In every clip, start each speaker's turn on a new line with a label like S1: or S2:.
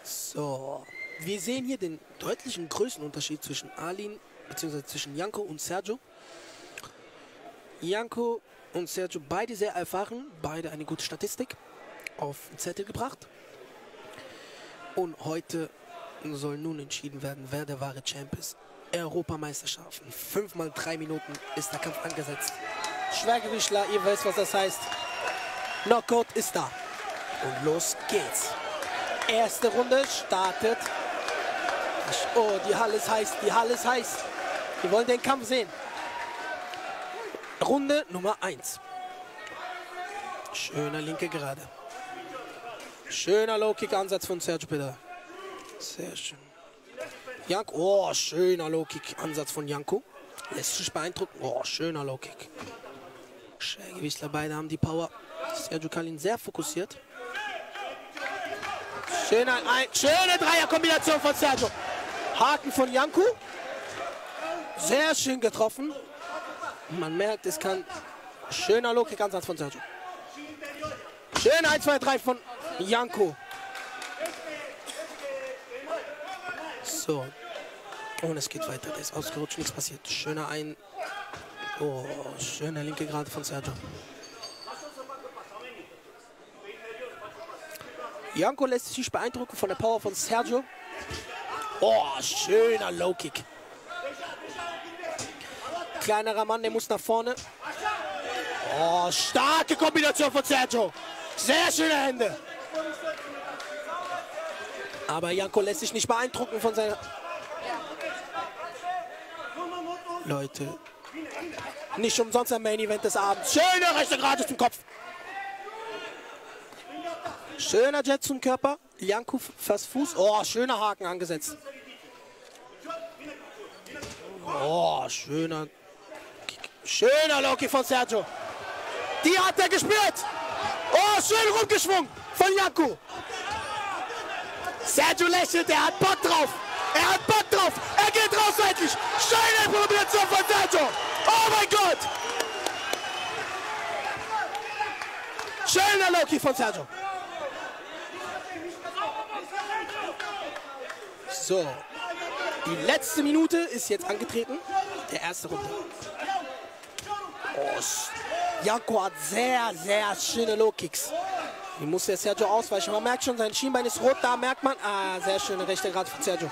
S1: So, wir sehen hier den deutlichen Größenunterschied zwischen Arlin, bzw. zwischen Janko und Sergio. Janko und Sergio, beide sehr erfahren, beide eine gute Statistik auf den Zettel gebracht. Und heute soll nun entschieden werden, wer der wahre Champ ist. Europameisterschaften. 5 mal 3 Minuten ist der Kampf angesetzt. Schwergewichtler, ihr wisst, was das heißt. Knockout ist da. Und los geht's. Erste Runde startet. Oh, die Halle ist heiß, die Halle ist heiß. Wir wollen den Kampf sehen. Runde Nummer 1. Schöner linke Gerade. Schöner Low-Kick-Ansatz von Sergio Peter. Sehr schön. Janko, oh, schöner Low-Kick-Ansatz von Janko. Lässt sich beeindrucken. Oh, schöner Low-Kick. Schwergewichtler, beide haben die Power. Sergio Kalin sehr fokussiert. Schöne Dreierkombination von Sergio. Haken von Janko. Sehr schön getroffen. Man merkt, es kann. Schöner Low-Kick-Ansatz von Sergio. Schön 1, 2, 3 von Janko. So. Und es geht weiter. Der ist ausgerutscht, nichts passiert. Schöner Oh, schöner linke Gerade von Sergio. Janko lässt sich beeindrucken von der Power von Sergio. Oh, schöner Low-Kick. Kleinerer Mann, der muss nach vorne. Oh, starke Kombination von Sergio. Sehr schöne Hände. Aber Janko lässt sich nicht beeindrucken von seiner... Leute, nicht umsonst ein Main Event des Abends. Schöner rechter Gerade zum Kopf. Schöner Jet zum Körper. Janko fast Fuß. Oh, schöner Haken angesetzt. Oh, schöner Low-Kick von Sergio. Die hat er gespürt. Oh, schön rumgeschwungen von Janko. Sergio lächelt, er hat Bock drauf. Er hat Bock drauf. Er geht raus seitlich. Schöne Kombination von Sergio. Oh mein Gott. Schöner Low-Kick von Sergio. So, die letzte Minute ist jetzt angetreten, der erste Runde. Oh, Janko hat sehr schöne Low-Kicks. Die muss der Sergio ausweichen. Man merkt schon, sein Schienbein ist rot, da merkt man. Ah, sehr schöne rechte Gerade von Sergio.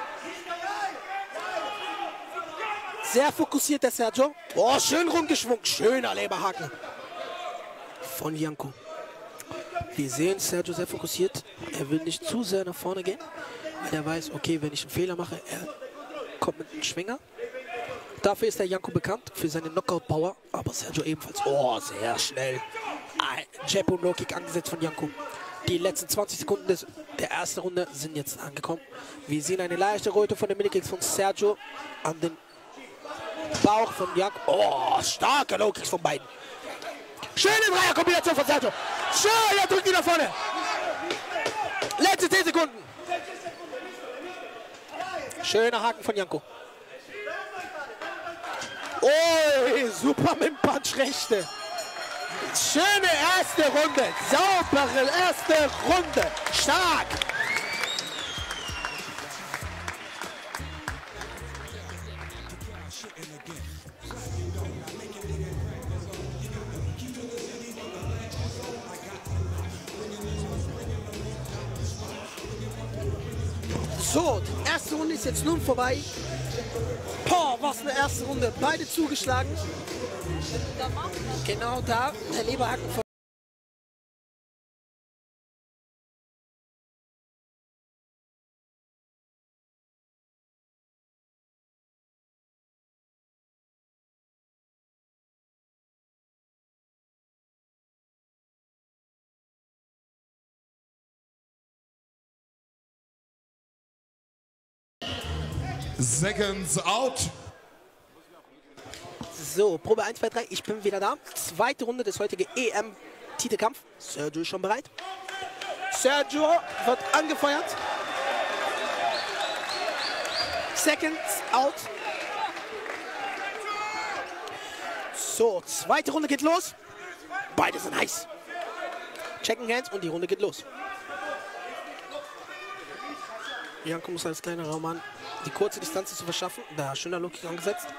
S1: Sehr fokussiert der Sergio. Oh, schön rumgeschwungen. Schöner Leberhaken von Janko. Wir sehen Sergio sehr fokussiert. Er will nicht zu sehr nach vorne gehen. Weil er weiß, okay, wenn ich einen Fehler mache, er kommt mit einem Schwinger. Dafür ist der Janko bekannt, für seine Knockout-Power. Aber Sergio ebenfalls. Oh, sehr schnell. Ein Jab und Low-Kick angesetzt von Janko. Die letzten 20 Sekunden der ersten Runde sind jetzt angekommen. Wir sehen eine leichte Röte von den Minikicks von Sergio an den Bauch von Janko. Oh, starke Low-Kicks von beiden. Schöne Dreierkombination von Sergio. Schön, er drückt ihn nach vorne. Letzte 10 Sekunden. Schöner Haken von Janko. Oh, super mit dem Punch rechte. Schöne erste Runde. Saubere erste Runde. Stark. So, die erste Runde ist jetzt nun vorbei. Boah, was eine erste Runde. Beide zugeschlagen. Genau da, der Leberhaken von...
S2: Seconds out.
S1: So, Probe 1, 2, 3, ich bin wieder da. Zweite Runde des heutigen EM-Titelkampf. Sergio ist schon bereit. Sergio wird angefeuert. Seconds out. So, zweite Runde geht los. Beide sind heiß. Checken Hands und die Runde geht los. Janko muss als kleiner Mann die kurze Distanz zu verschaffen. Da, schöner Low-Kick angesetzt.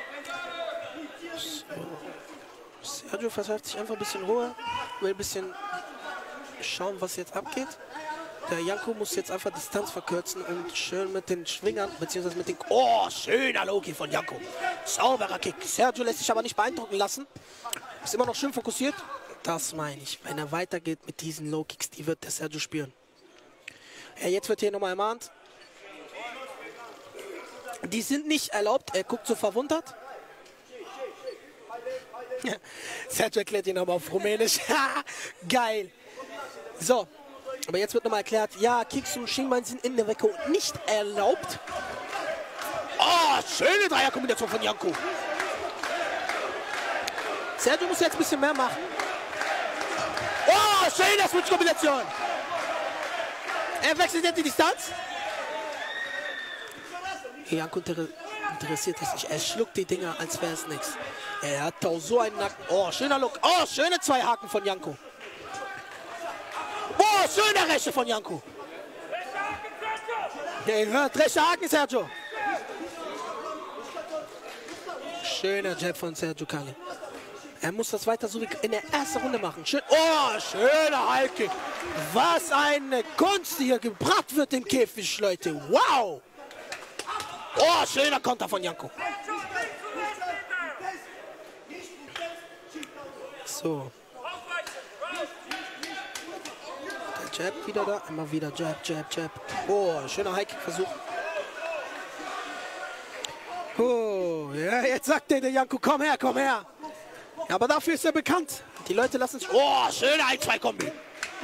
S1: So. Sergio versucht sich einfach ein bisschen Ruhe. Will ein bisschen schauen, was jetzt abgeht. Der Janko muss jetzt einfach Distanz verkürzen und schön mit den Schwingern, beziehungsweise mit den... Oh, schöner Low-Kick von Janko. Sauberer Kick. Sergio lässt sich aber nicht beeindrucken lassen. Ist immer noch schön fokussiert. Das meine ich. Wenn er weitergeht mit diesen Low-Kicks, die wird der Sergio spüren. Ja, jetzt wird hier nochmal ermahnt. Die sind nicht erlaubt. Er guckt so verwundert. Sergio erklärt ihn aber auf Rumänisch. Geil. So. Aber jetzt wird nochmal erklärt, ja, Kicks und Schienbein sind in der Recke nicht erlaubt. Oh, schöne Dreierkombination von Janko. Sergio muss jetzt ein bisschen mehr machen. Oh, schöne Switch-Kombination. Er wechselt jetzt die Distanz. Janko interessiert es nicht. Er schluckt die Dinger, als wäre es nichts. Er hat auch so einen Nacken. Oh, schöner Look. Oh, schöne 2 Haken von Janko. Oh, schöner Rechte von Janko. Ja, ihr hört, rechter Haken, Sergio. Schöner Jab von Sergio Kali. Er muss das weiter so wie in der ersten Runde machen. Schön. Oh, schöner Highkick. Was eine Kunst, die hier gebracht wird im Käfig, Leute. Wow. Oh, schöner Konter von Janko. So. Jab wieder da, immer wieder Jab, Jab, Jab. Oh, schöner Highkick-Versuch. Oh, ja, jetzt sagt der Janko, komm her, komm her. Aber dafür ist er bekannt. Die Leute lassen sich... Oh, schöne 1-2-Kombi.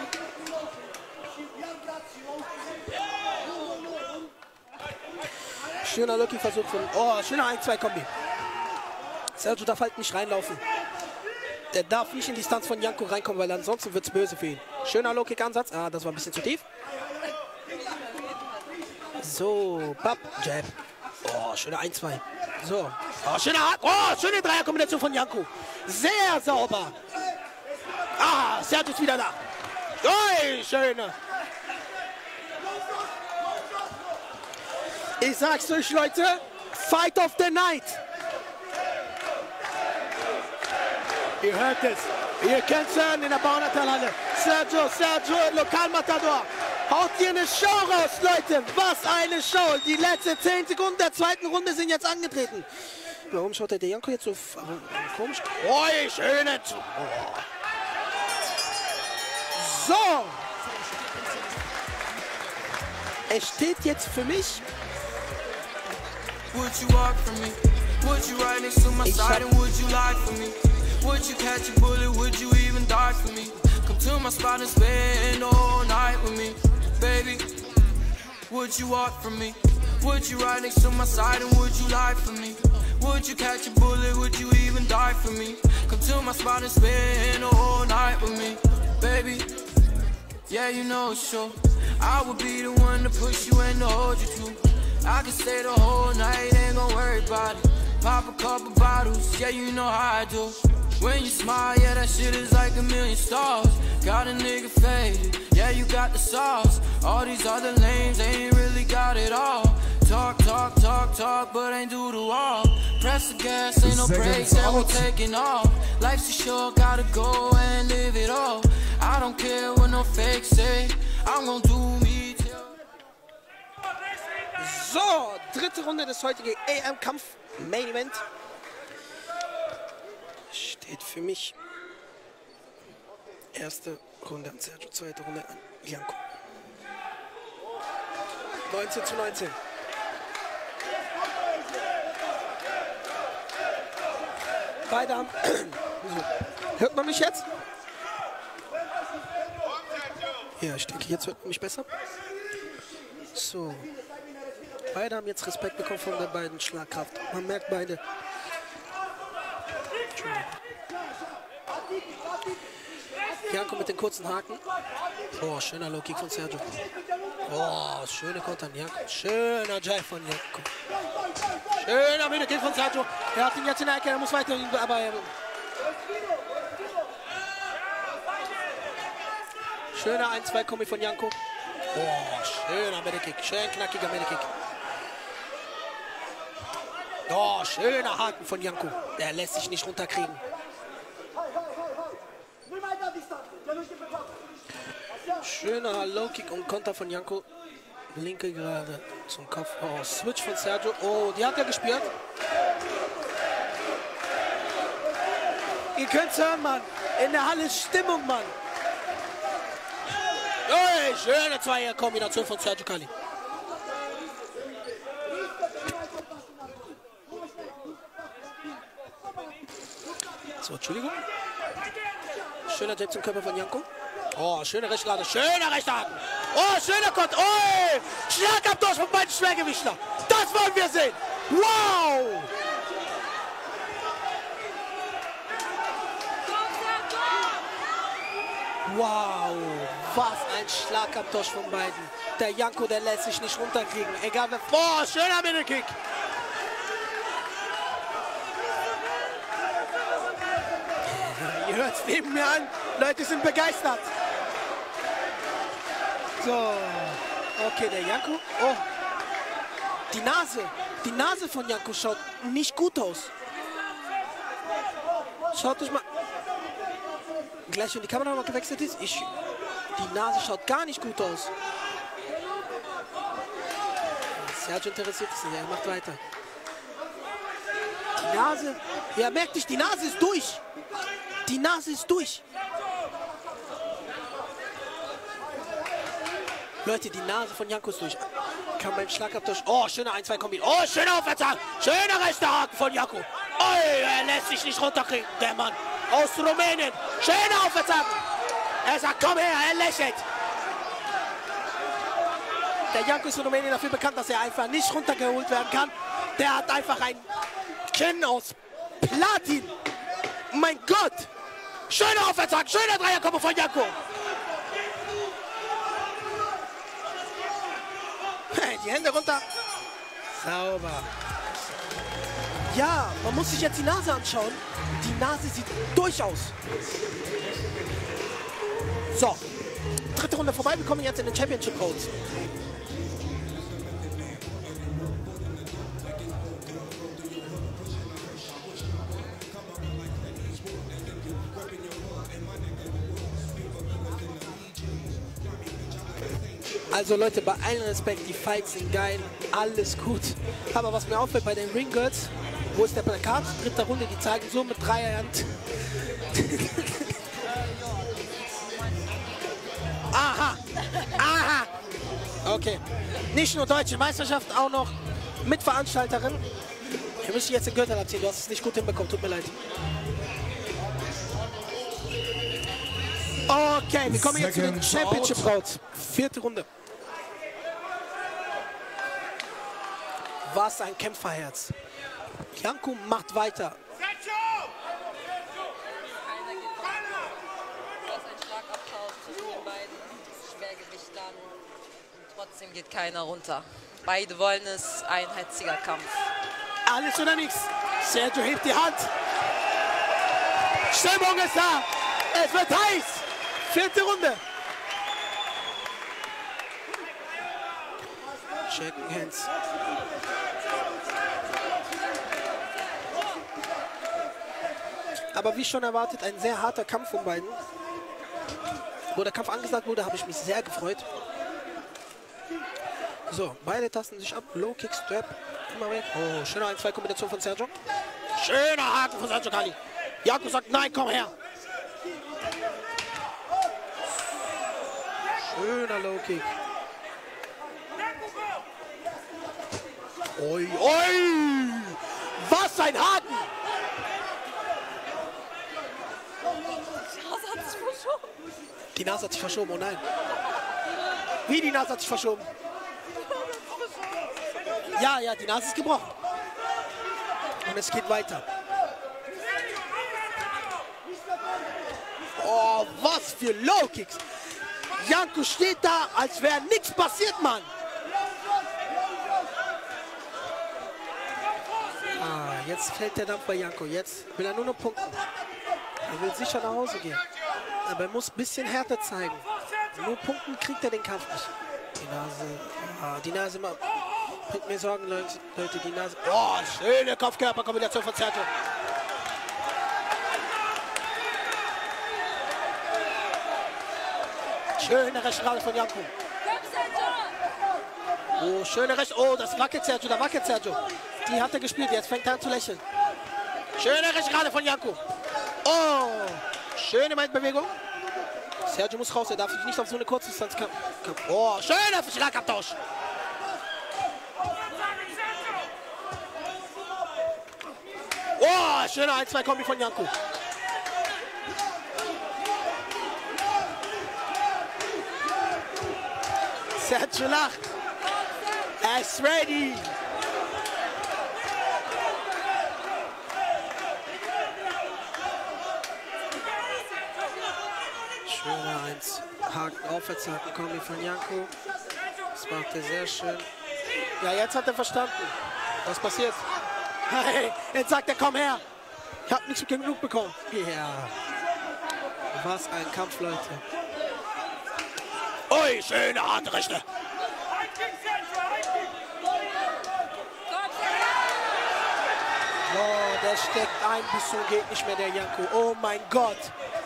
S1: Schöner Low-Kick-Versuch von... Oh, schöner 1-2-Kombi. Sergio darf halt nicht reinlaufen. Der darf nicht in die Distanz von Janko reinkommen, weil ansonsten wird es böse für ihn. Schöner Low-Kick-Ansatz. Ah, das war ein bisschen zu tief. So, Bab, Jab. Oh, schöner 1-2. So. Oh, schöne Dreierkombination von Janko. Sehr sauber. Ah, Sergio ist wieder da. Ui, schöne. Ich sag's euch, Leute. Fight of the Night. Ihr hört es. Ihr könnt es hören in der Baunatalhalle. Sergio, Lokalmatador. Haut hier eine Show raus, Leute. Was eine Show. Die letzten 10 Sekunden der zweiten Runde sind jetzt angetreten. Warum schaut der Janko jetzt so komisch? Oh, schöne. Oh. So. Es steht jetzt für mich.
S3: Would you walk for me? Would you ride next to my side and would you lie for me? Would you catch a bullet? Would you even die for me? Come to my spot and spend the whole night with me, baby. Would you walk for me? Would you ride next to my side and would you lie for me? Would you catch a bullet? Would you even die for me? Come to my spot and spend the whole night with me, baby. Yeah, you know it's true. I would be the one to push you and to hold you too. I could stay the whole night, ain't gon' worry about it. Pop a couple bottles, yeah, you know how I do. When you smile, yeah, that shit is like a million stars. Got a nigga faded, yeah, you got the sauce. All these other lames ain't really got it all. Talk, talk, talk, talk, but ain't do the walk. Press the gas, ain't no brakes, and we're taking off. Life's too short, gotta go and live it all. I don't care what no fakes say, I'm gon' do me till...
S1: So, dritte Runde des heutigen EM-Kampf Main Event. Steht für mich erste Runde an Sergio, zweite Runde an Janko. 19:19. Beide haben... Hört man mich jetzt? Ja, ich denke, jetzt hört man mich besser. So. Beide haben jetzt Respekt bekommen von der beiden Schlagkraft. Man merkt beide. Janko mit den kurzen Haken. Oh, schöner Low-Kick von Sergio. Oh, schöne Konter an Janko. Schöner Jive von Janko. Schöner Mini-Kick von Sergio. Er hat ihn jetzt in der Ecke, er muss weiter, aber... Schöner 1-2-Kombi von Janko. Oh, schöner Mittelkick. Schön knackiger Mittelkick. Oh, schöner Haken von Janko. Der lässt sich nicht runterkriegen. Schöner Low-Kick und Konter von Janko. Linke gerade zum Kopf. Oh, Switch von Sergio. Oh, die hat er gespürt. Ihr könnt's hören, Mann. In der Halle ist Stimmung, Mann. Hey, schöne Zweier-Kombination von Sergio Kali. So, Entschuldigung. Schöner Jab zum Körper von Janko. Oh, schöne Rechtslade. Schöner Rechthaken. Oh, schöner Konter. Oh, Schlagabtausch von beiden Schwergewichtler. Das wollen wir sehen. Wow. Wow, was ein Schlagabtausch von beiden. Der Janko, der lässt sich nicht runterkriegen. Egal wer. Oh, schöner Mittelkick. Ihr hört es neben mir an. Leute sind begeistert. So, okay, der Janko. Oh, die Nase. Die Nase von Janko schaut nicht gut aus. Schaut euch mal. Gleich, wenn die Kamera mal gewechselt ist, die Nase schaut gar nicht gut aus. Sergio interessiert es nicht, er macht weiter. Die Nase, ja, merkt nicht, die Nase ist durch. Die Nase ist durch. Leute, die Nase von Janko ist durch. Kann beim Schlagabtausch. Oh, schöner 1-2-Kombi. Oh, schöner Aufwärtshaken. Schöner rechter Haken von Janko. Oh, er lässt sich nicht runterkriegen, der Mann aus Rumänien. Schöner Aufwärtshaken. Er sagt, komm her, er lächelt. Der Janko ist in Rumänien dafür bekannt, dass er einfach nicht runtergeholt werden kann. Der hat einfach ein Kinn aus Platin. Mein Gott. Schöner Aufwärtshaken, schöner Dreierkombo von Janko. Hey, die Hände runter. Sauber. Ja, man muss sich jetzt die Nase anschauen. Die Nase sieht durch aus. So, dritte Runde vorbei. Wir kommen jetzt in den Championship Road. Also Leute, bei allem Respekt, die Fights sind geil, alles gut. Aber was mir auffällt bei den Ring Girls, wo ist der Plakat? Dritte Runde, die zeigen so mit Dreierhand. Aha, aha. Okay, nicht nur Deutsche Meisterschaft, auch noch Mitveranstalterin. Wir müssen jetzt den Gürtel abziehen, du hast es nicht gut hinbekommen, tut mir leid. Okay, wir kommen jetzt zu den Championship Road. Vierte Runde. Was ein Kämpferherz. Janko macht weiter.
S4: Das ist ein Schlagabtausch zwischen den beiden Schwergewichtlern und trotzdem geht keiner runter. Beide wollen es, ein hetziger Kampf.
S1: Alles oder nichts. Sergio hebt die Hand. Stimmung ist da. Es wird heiß. Vierte Runde. Shaking hands. Aber wie schon erwartet, ein sehr harter Kampf von beiden. Wo der Kampf angesagt wurde, habe ich mich sehr gefreut. So, beide tasten sich ab. Low Kick, Strap. Immer weg. Oh, schöner 1-2-Kombination von Sergio. Schöner Haken von Sergio Kali. Janko sagt, nein, komm her. Schöner Low Kick. Oi, oi! Was ein Haken! Die Nase hat sich verschoben, oh nein. Wie, die Nase hat sich verschoben? Ja, ja, die Nase ist gebrochen. Und es geht weiter. Oh, was für Low Kicks! Janko steht da, als wäre nichts passiert, Mann. Ah, jetzt fällt der Dampf bei Janko. Jetzt will er nur noch punkten. Er will sicher nach Hause gehen. Aber er muss ein bisschen härter zeigen. Nur punkten kriegt er den Kampf nicht. Die Nase bringt mir Sorgen, Leute, die Nase. Oh, schöne Kopfkörperkombination von Sergio. Schöne rechte Gerade von Janko. Oh, schöne rechte. Oh, das wackelt Sergio, da wackelt Sergio. Die hat er gespielt, jetzt fängt er an zu lächeln. Schöne rechte Gerade von Janko. Oh, schöne Mindbewegung. Sergio muss raus, er darf sich nicht auf so eine Kurzdistanz kämpfen. Oh, schöner Schlagabtausch. Oh, schöner 1-2-Kombi von Janko. Sergio lacht. Er ist ready. Schöner 1. Haken, Aufwärtshaken, Kombi von Janko. Das macht er sehr schön. Ja, jetzt hat er verstanden, was passiert. Hey, jetzt sagt er, komm her. Ich hab nicht genug bekommen. Ja. Was ein Kampf, Leute. Ui, schöne harte Rechte. Oh, der steckt ein bis zum geht nicht mehr, der Janko. Oh mein Gott.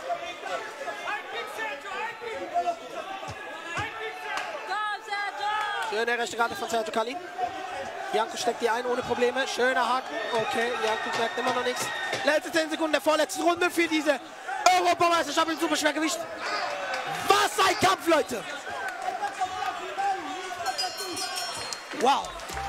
S1: Schöne rechte Gerade von Sergio Kalin. Janko steckt die ein ohne Probleme. Schöner Haken. Okay, Janko merkt immer noch nichts. Letzte 10 Sekunden der vorletzten Runde für diese Europameisterschaft im Superschwergewicht. Was ein Kampf, Leute. Wow.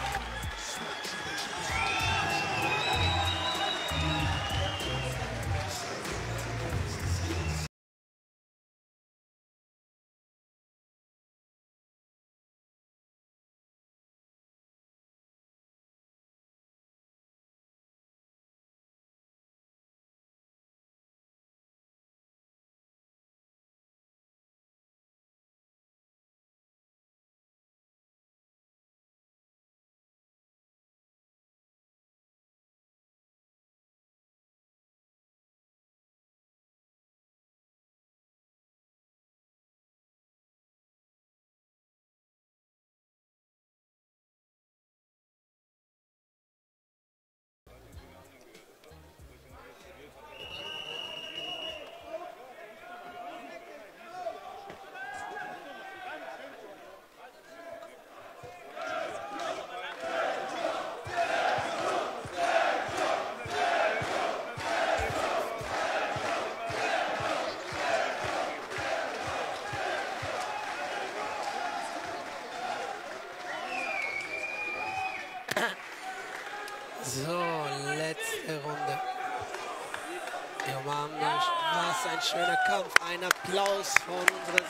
S1: So, letzte Runde. Wir umarmen euch. Was ein schöner Kampf. Ein Applaus von unserer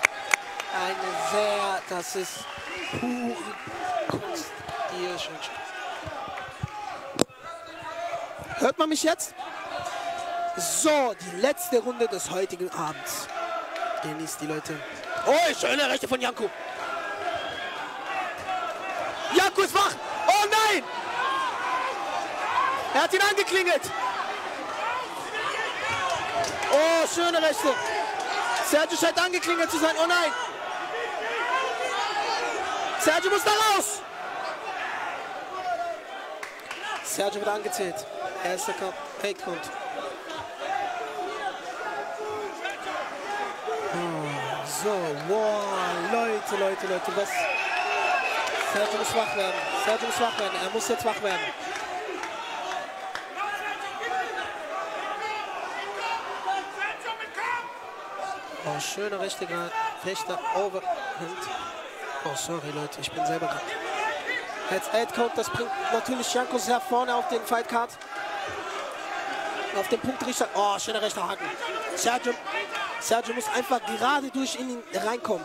S1: Seite. Das ist pure Kunst. Hier schon. Hört man mich jetzt? So, die letzte Runde des heutigen Abends. Genießt die Leute. Oh, schöne Rechte von Janko. Janko ist wach. Oh nein! Er hat ihn angeklingelt. Oh, schöne Rechte. Sergio scheint angeklingelt zu sein. Oh nein. Sergio muss da raus. Sergio wird angezählt. Erster Kampf. Hey, kommt. Oh, so, wow, Leute, was? Sergio muss wach werden. Sergio muss wach werden. Er muss jetzt wach werden. Oh, schöner rechter Grad, rechter Overhand. Oh, sorry Leute, ich bin selber dran. Jetzt Headcount, das bringt natürlich Janko sehr vorne auf den Fightcard. Auf den Punktrichter. Oh, schöner rechter Haken. Sergio muss einfach gerade durch in ihn reinkommen.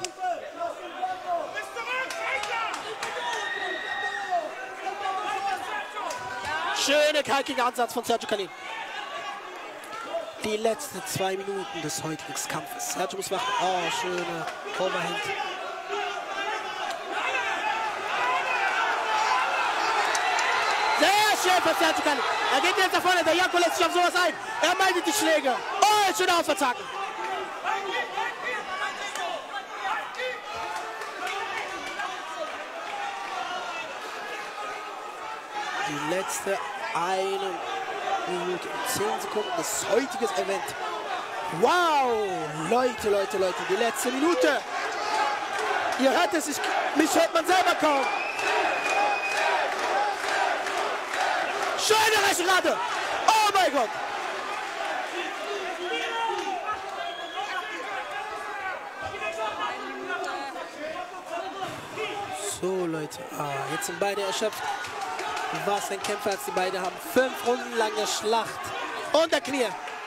S1: Schöner kalkiger Ansatz von Sergio Kalin. Die letzten 2 Minuten des heutigen Kampfes. Sergio muss machen. Oh, schöner Overhand. Sehr schön von Sergio Kalin. Er geht jetzt nach vorne. Der Janko lässt sich auf sowas ein. Er meidet die Schläge. Oh, schöner Auswärtshaken. Die letzte 1 Minute und 10 Sekunden des heutigen Event. Wow! Leute, Leute, Leute, die letzte Minute. Ihr hört es, mich hört man selber kaum. Schöne Rechenrate. Oh mein Gott. So Leute, jetzt sind beide erschöpft. Was ein Kämpfer, als die beiden haben. 5 Runden lange Schlacht. Unter Knie.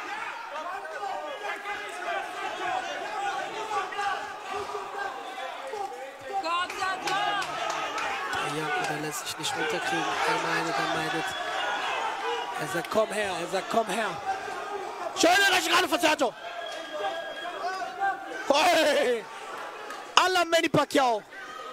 S1: Janko, der lässt sich nicht runterkriegen. Er meidet. Er sagt, komm her. Er sagt, komm her. Schöne Rechenrate von Sergio. Hey. A la Manny Pacquiao.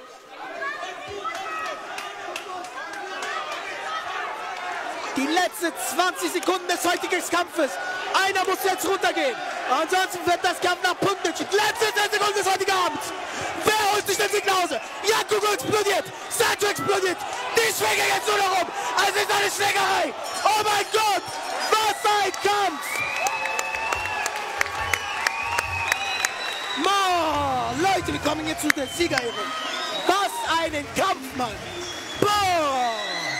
S1: Die letzten 20 Sekunden des heutigen Kampfes. Einer muss jetzt runtergehen. Ansonsten wird das Kampf nach Punkten entschieden. Letzte 10 Sekunden des heutigen Abends. Wer holt sich den Sieg nach Hause? Janko explodiert. Sergio explodiert. Die schwingen jetzt nur noch rum. Es ist eine Schlägerei. Oh mein Gott. Was ein Kampf. Mann, Leute, wir kommen jetzt zu der Siegerehrung. Was einen Kampf, Mann. Boah.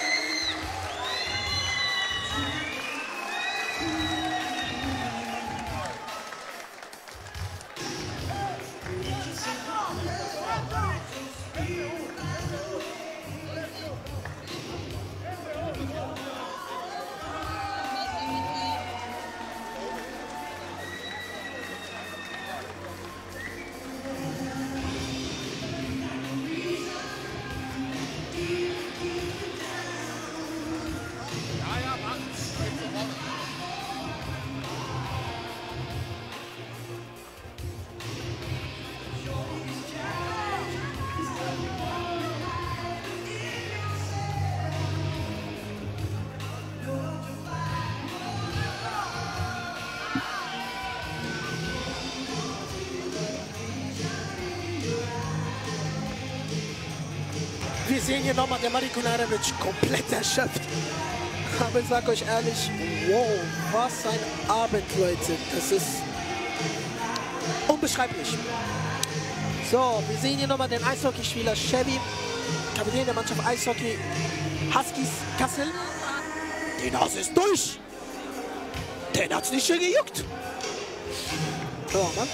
S1: Wir sehen hier nochmal, der Mariko Narevic komplett erschöpft. Aber ich sag euch ehrlich, wow, was ein Abend, Leute. Das ist unbeschreiblich. So, wir sehen hier nochmal den Eishockeyspieler Chevy, Kapitän der Mannschaft Eishockey Huskies Kassel. Die Nase ist durch. Den hat's nicht schön gejuckt. So, Mann.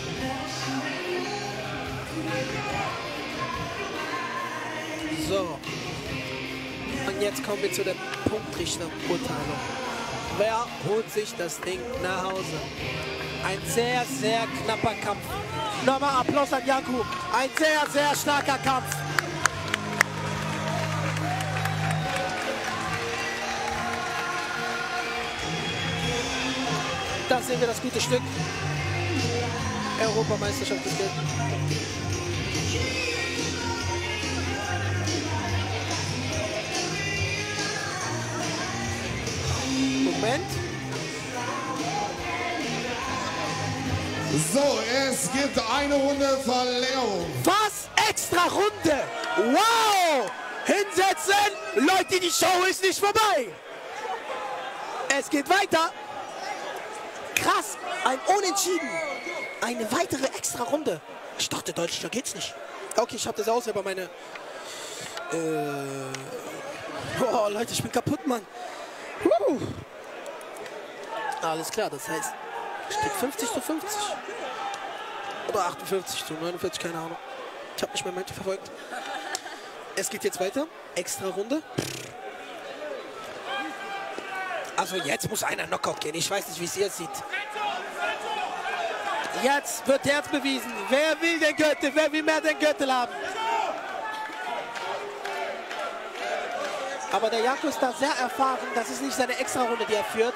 S1: So. Und jetzt kommen wir zu der Punktrichterurteilung. Wer holt sich das Ding nach Hause? Ein sehr, sehr knapper Kampf. Nochmal Applaus an Janko. Ein sehr, sehr starker Kampf. Da sehen wir das gute Stück. Europameisterschaft des Geldes. Moment.
S2: So, es gibt eine Runde Verlängerung.
S1: Was? Extra Runde? Wow! Hinsetzen! Leute, die Show ist nicht vorbei. Es geht weiter. Krass, ein Unentschieden. Eine weitere extra Runde. Ich dachte, Deutschland, da geht's nicht. Okay, ich habe das auch selber meine... Oh, Leute, ich bin kaputt, Mann. Alles klar, das heißt, steht 50:50. Oder 58:49, keine Ahnung. Ich habe nicht mehr Momente verfolgt. Es geht jetzt weiter. Extra Runde. Also jetzt muss einer Knockout gehen. Ich weiß nicht, wie es ihr sieht. Jetzt wird Herz bewiesen. Wer will den Gürtel? Wer will mehr den Gürtel haben? Aber der Janko ist da sehr erfahren. Das ist nicht seine Extra-Runde, die er führt.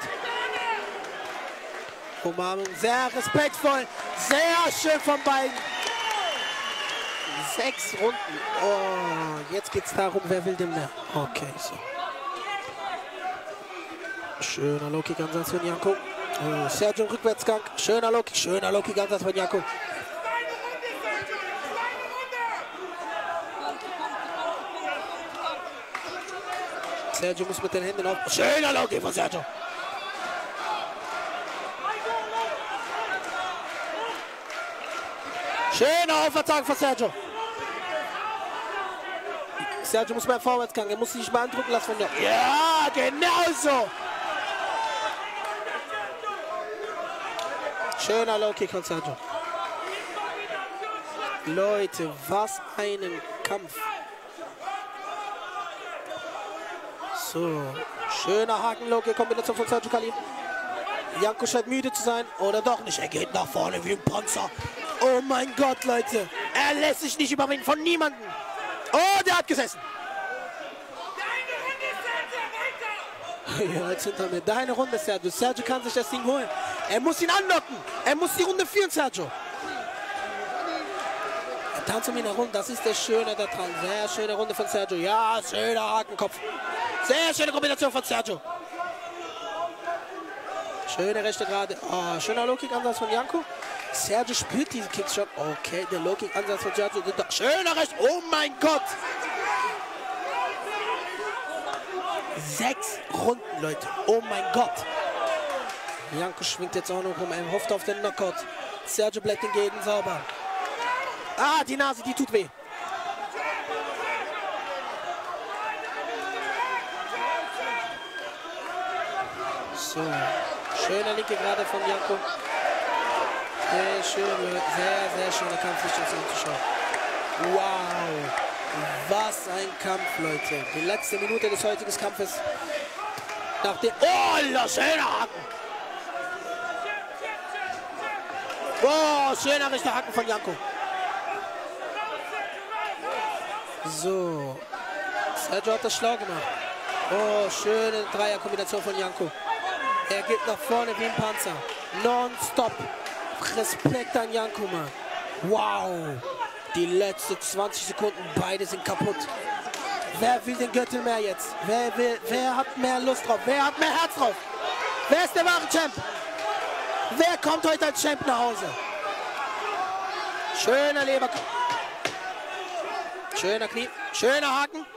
S1: Umarmung, sehr respektvoll. Sehr schön von beiden. 6 Runden. Oh, jetzt geht es darum, wer will denn mehr. Okay, so. Schöner Low-Kick-Ansatz von Janko. Oh, Sergio im Rückwärtsgang. Schöner Low-Kick-Ansatz von Janko. Sergio muss mit den Händen auf. Schöner Low-Kick von Sergio. Schöner Aufattacke von Sergio. Sergio muss beim Vorwärtsgang. Er muss sich nicht beeindrucken lassen von der. Ja, genau so. Schöner Low-Kick von Sergio. Leute, was einen Kampf. So, schöner Haken-Low-Kick-Kombination von Sergio Khalid. Janko scheint müde zu sein. Oder doch nicht. Er geht nach vorne wie ein Panzer. Oh mein Gott, Leute. Er lässt sich nicht überwinden von niemandem. Oh, der hat gesessen. Ja, jetzt hinter mir. Deine Runde, Sergio. Sergio kann sich das Ding holen. Er muss ihn anlocken. Er muss die Runde führen, Sergio. Er tanzt um ihn herum. Das ist der Schöne da dran. Sehr schöne Runde von Sergio. Ja, schöner Hakenkopf. Sehr schöne Kombination von Sergio. Schöne rechte Gerade. Oh, schöner Low-Kick-Ansatz von Janko. Sergio spürt diese Kicks schon. Okay, der Low-Kick-Ansatz von Sergio. Schöner rechts. Oh mein Gott. 6 Runden, Leute. Oh mein Gott. Janko schwingt jetzt auch noch rum. Er hofft auf den Knockout. Sergio bleibt hingegen sauber. Ah, die Nase, die tut weh. So. Schöne linke Gerade von Janko. Sehr schön, sehr schöner Kampf, sich das anzuschauen. Wow. Was ein Kampf, Leute. Die letzte Minute des heutigen Kampfes. Nach dem. Oh, schöner Haken. Oh, schöner rechter Haken von Janko. So. Sergio hat das schlau gemacht. Oh, schöne Dreierkombination von Janko. Er geht nach vorne wie ein Panzer. Non-stop. Respekt an Janko, Mann. Wow. Die letzten 20 Sekunden, beide sind kaputt. Wer will den Gürtel mehr jetzt? Wer hat mehr Lust drauf? Wer hat mehr Herz drauf? Wer ist der wahre Champ? Wer kommt heute als Champ nach Hause? Schöner Leber. Schöner Knie. Schöner Haken.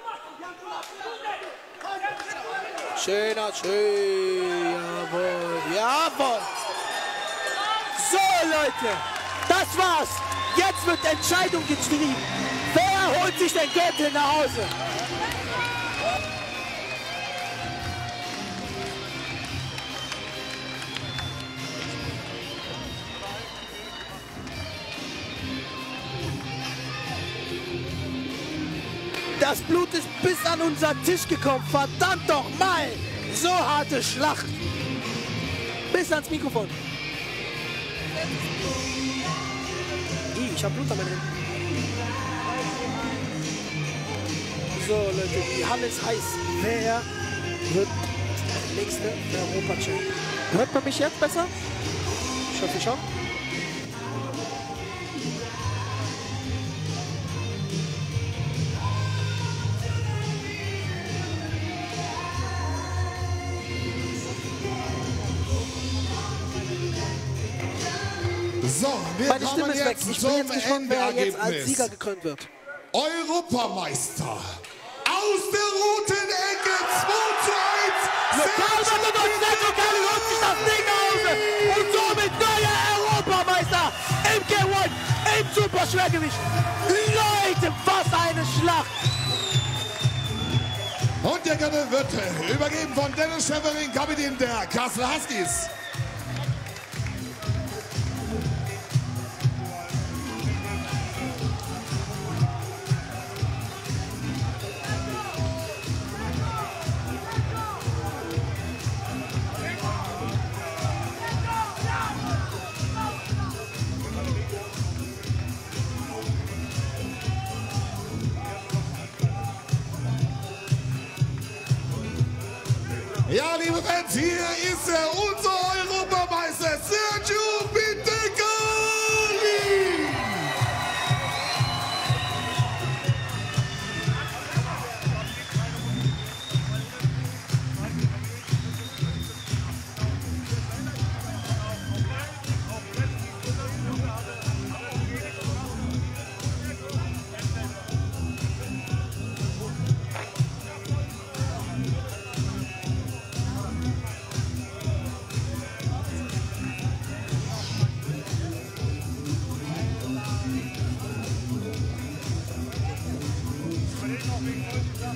S1: Schön. Jawohl. Jawohl. So, Leute. Das war's. Jetzt wird Entscheidung getrieben. Wer holt sich den Gürtel nach Hause? Das Blut ist bis an unseren Tisch gekommen. Verdammt doch mal. So harte Schlacht. Bis ans Mikrofon. Ich hab Blut an meinen Händen. So, Leute, die Halle ist heiß. Wer wird der nächste Europa-Champ? Hört man mich jetzt besser? Ich hoffe schon.
S2: So, wir
S1: Meine
S2: kommen
S1: Stimme ist weg.
S2: jetzt
S1: Ich bin
S2: zum
S1: jetzt gespannt, wer jetzt als Sieger
S2: Endergebnis.
S1: gekrönt wird.
S2: Europameister aus der roten Ecke 2:1.
S1: Sergio Khalid holt sich das Ding nach Hause und somit neuer Europameister im K1 im Superschwergewicht. Leute, was eine Schlacht!
S2: Und der Gürtel wird übergeben von Dennis Schäffering, Kapitän der Kassel Huskies. Ja, liebe Fans, hier ist er, unser Europameister Sergio